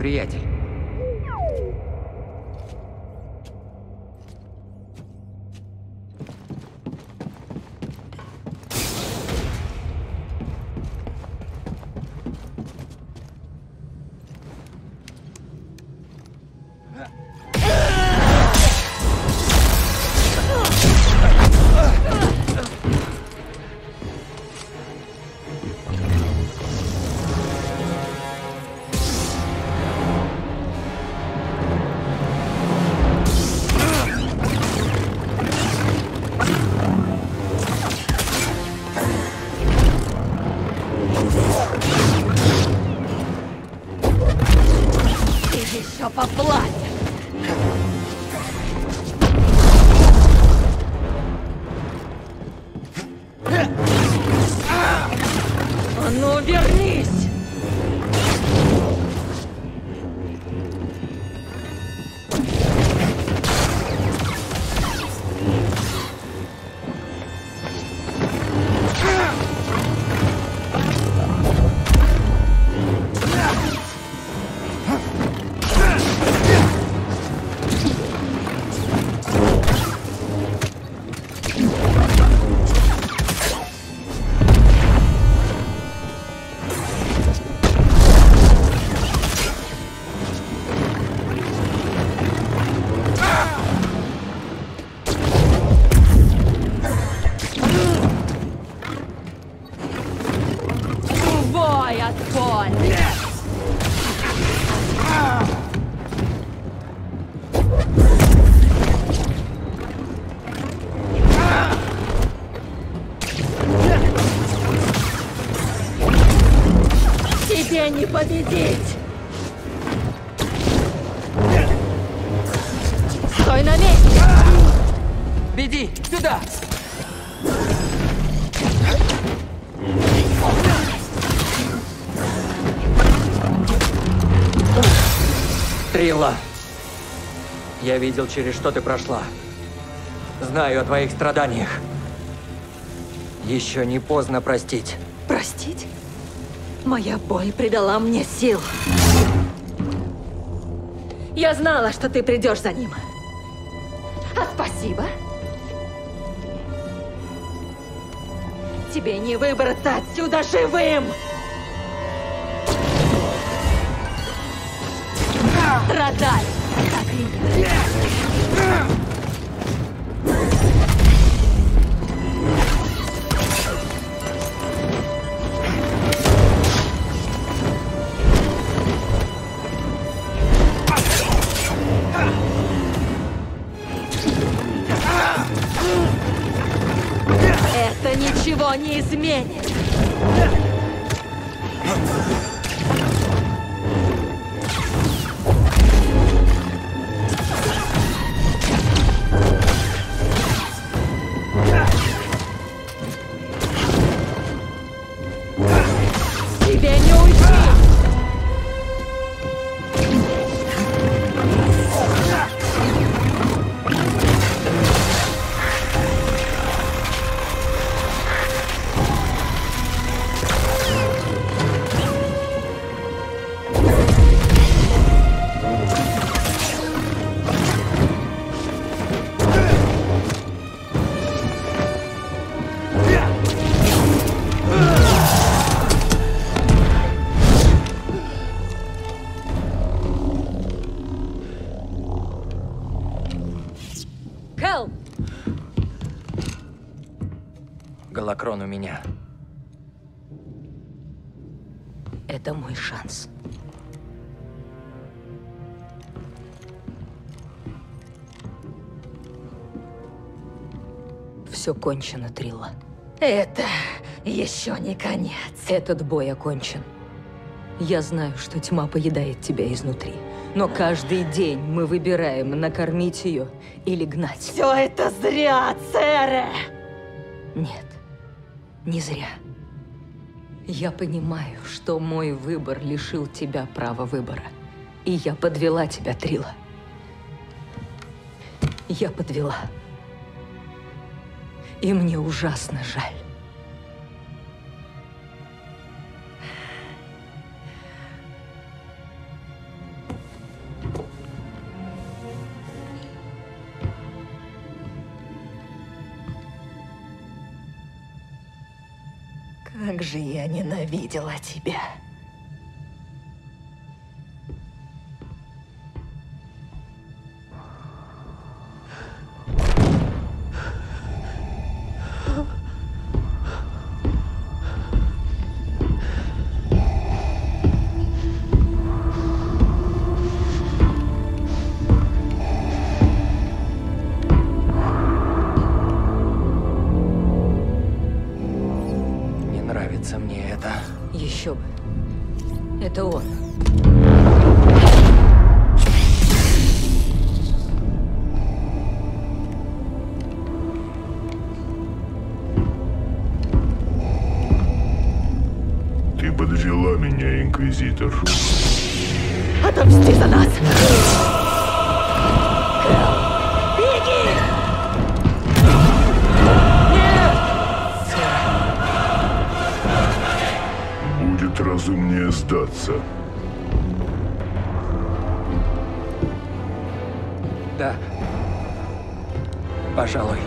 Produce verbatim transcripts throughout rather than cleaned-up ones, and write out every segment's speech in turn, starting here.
приятель. Не победить! Стой на месте! Беги! Сюда! Трила! Я видел, через что ты прошла. Знаю о твоих страданиях. Еще не поздно простить. Простить? Моя боль придала мне сил. Я знала, что ты придешь за ним. А спасибо. Тебе не выбраться отсюда живым! Радай! Это ничего не изменит. Тебе не уйти! Голокрон у меня. Это мой шанс. Все кончено, Трила. Это еще не конец. Этот бой окончен. Я знаю, что тьма поедает тебя изнутри. Но каждый день мы выбираем, накормить ее или гнать. Все это зря, Цере! Нет, не зря. Я понимаю, что мой выбор лишил тебя права выбора. И я подвела тебя, Трила. Я подвела. И мне ужасно жаль. Как же я ненавидела тебя. Мне это. Еще бы. Это он. Ты подвела меня, Инквизитор. Отомсти за нас! Будет разумнее сдаться. Да. Пожалуй.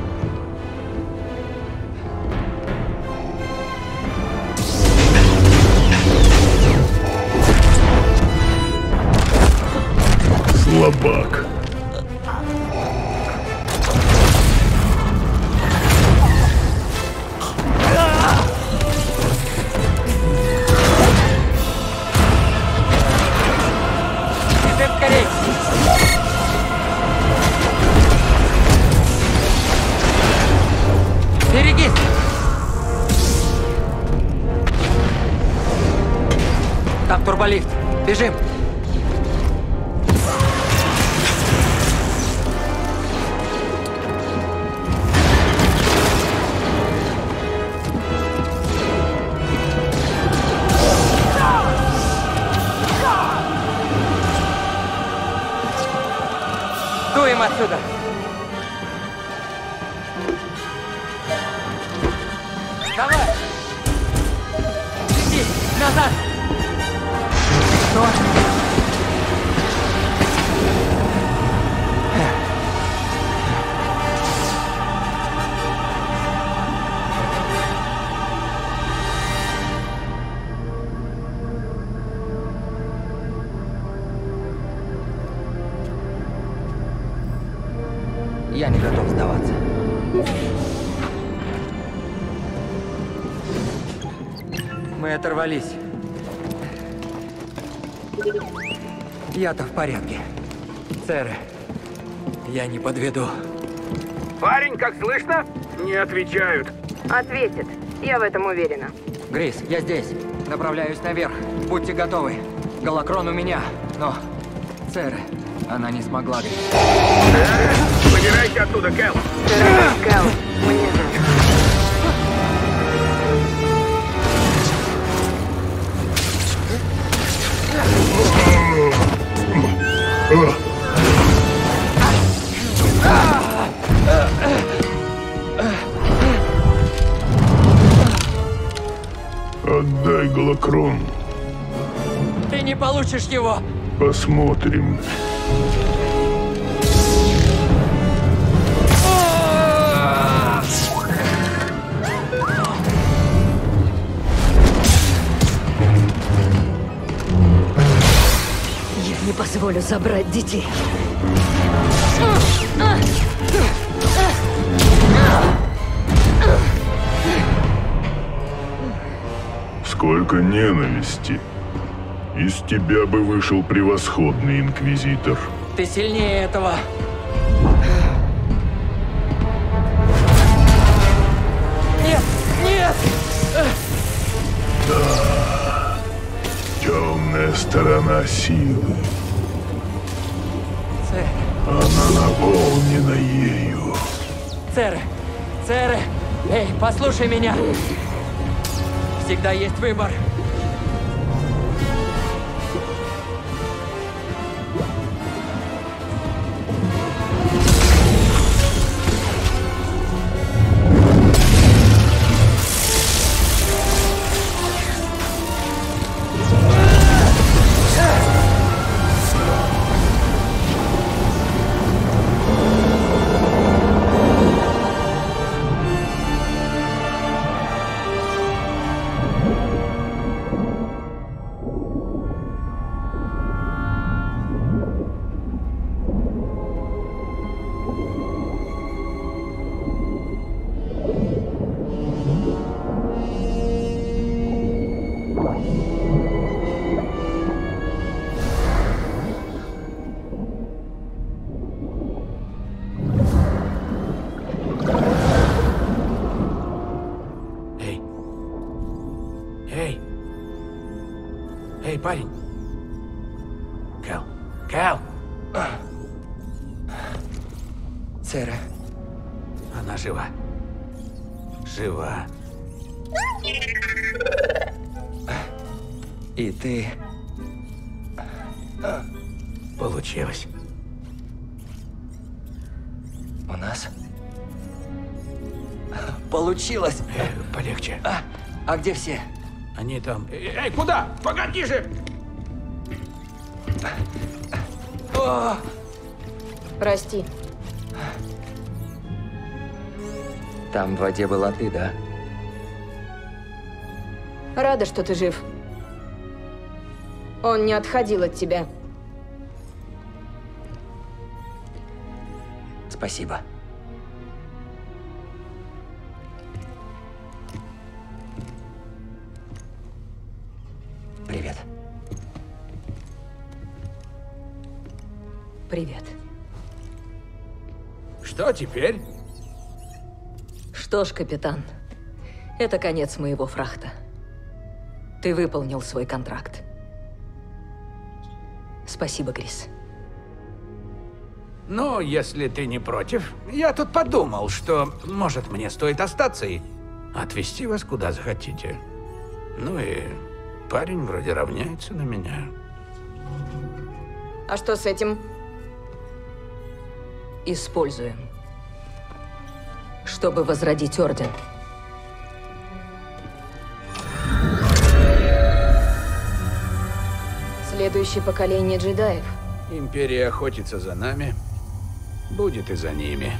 Слабак. Скорей! Берегись! Там турболифт. Бежим! Дуем отсюда! Давай! Иди! Назад! Что? Я не готов сдаваться. Мы оторвались. Я-то в порядке. Сэр, я не подведу. Парень, как слышно? Не отвечают. Ответит. Я в этом уверена. Грейс, я здесь. Направляюсь наверх. Будьте готовы. Голокрон у меня. Но, сэр, она не смогла, Грейс. Выбирайте оттуда, Кэл. Кэл, мне жаль. Отдай голокрон. Ты не получишь его! Посмотрим. Я не позволю забрать детей. Сколько ненависти. Из тебя бы вышел превосходный инквизитор. Ты сильнее этого! Нет! Нет! Да. Темная сторона силы. Сэр, Она наполнена ею. сэр, сэр! Эй, послушай меня! Всегда есть выбор. Эй, парень. Кэл. Кэл. Цера. Она жива. Жива. И ты... Получилось. У нас... Получилось! Э, полегче. А, а где все? Они там... Эй, эй, куда? Погоди же! О! Прости. Там в воде была ты, да? Рада, что ты жив. Он не отходил от тебя. Спасибо. Привет. Привет. Что теперь? Что ж, капитан, это конец моего фрахта. Ты выполнил свой контракт. Спасибо, Крис. Ну, если ты не против, я тут подумал, что, может, мне стоит остаться и отвезти вас куда захотите. Ну и парень вроде равняется на меня. А что с этим? Используем. Чтобы возродить Орден. Следующее поколение джедаев. Империя охотится за нами, будет и за ними.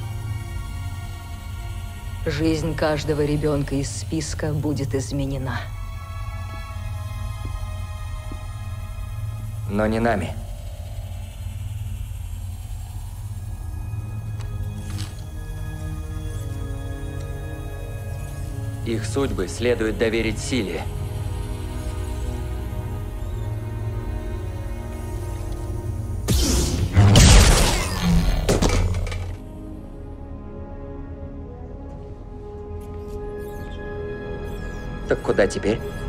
Жизнь каждого ребенка из списка будет изменена. Но не нами. Их судьбы следует доверить силе. Так куда теперь?